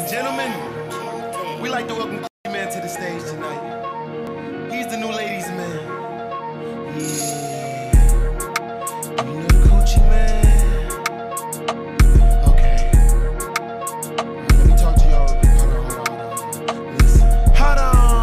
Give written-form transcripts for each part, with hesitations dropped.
Gentlemen, we like to welcome Coochie Man to the stage tonight. He's the new ladies' man. Yeah. You know the Coochie Man? Okay. Let me talk to y'all. Hold on. Listen. Hold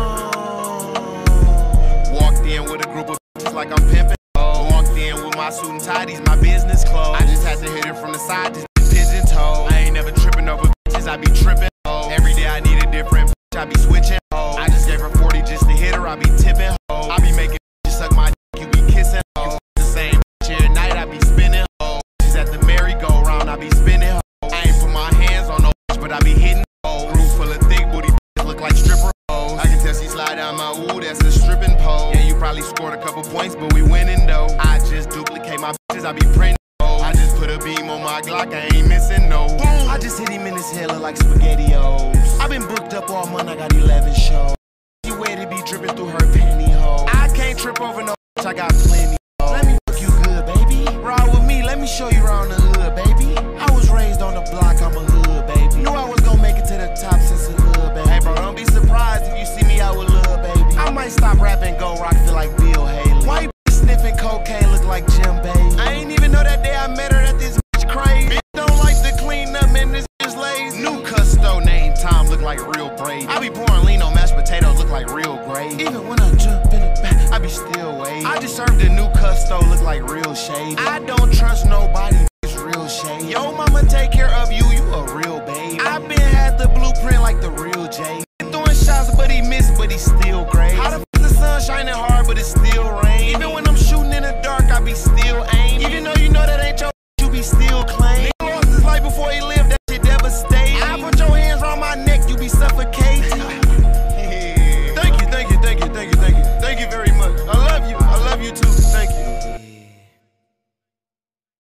on. Walked in with a group of bitches like I'm pimping. Walked in with my suit and tie, these my business clothes. I just had to hit it from the side, just pigeon-toed. I ain't never tripping over bitches, I be tripping. Every day I need a different bitch, I be switching. I just gave her 40 just to hit her, I be tipping. I be making bitches suck my dick, you be kissing. You the same bitch every night, I be spinning. She's at the merry-go-round, I be spinning. I ain't put my hands on no bitch, but I be hitting. Group full of thick booty bitches look like stripper hoes. I can tell she slide down my ooh, that's a stripping pole. Yeah, you probably scored a couple points, but we winning though. I just duplicate my bitches, I be printing. I just put a beam on my Glock, I ain't missing no. Boom. I just hit him in his head, look like SpaghettiOs. I been booked up all month, I got 11 shows. She where to be dripping through her pantyhose. I can't trip over no bitch, I got plenty. Let me fuck you good, baby. Ride with me, let me show you around the hood, baby. I was raised on the block, I'm a hood, baby. Knew I was gonna make it to the top since the hood, baby. Hey bro, don't be surprised if you see me out with lil' baby. I might stop rapping, go rock, feel like Bill Haley. Why you sniffing cocaine, look like Jim Bailey? I ain't even know that day I met her that this bitch crazy. Bitch don't like to clean up, man, this bitch lazy. New custo name, Tom look like real brave. I be pouring lean on mashed potatoes, look like real gravy. Even when I jump in the back, I be still waiting. I just served a new custo, look like real shade. I